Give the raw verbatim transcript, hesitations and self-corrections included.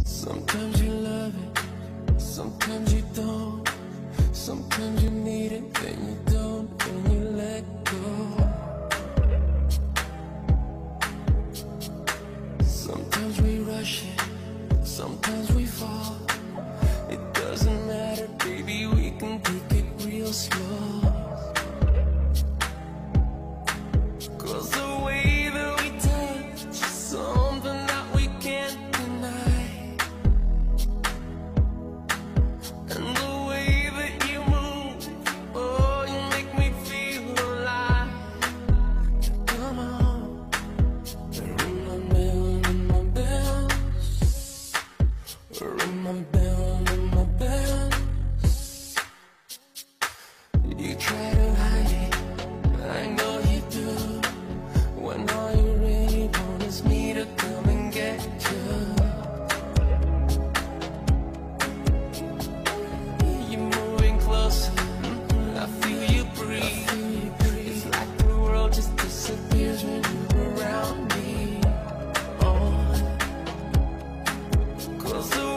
Sometimes you love it, sometimes you don't. Sometimes you need it, then you don't, and you let go. Sometimes we rush it, sometimes we fall. It doesn't matter, baby, we can take it real slow. Cause the way that we touch is something that we can't deny. And the way that you move, oh, you make me feel alive. Come on, ring my bell, ring my bell, ring my bell, ring my bell. You try to hide it, I know you do. When all you really want is me to come and get you. You're moving closer, I feel you breathe. It's like the world just disappears when you're around me. Oh, cause the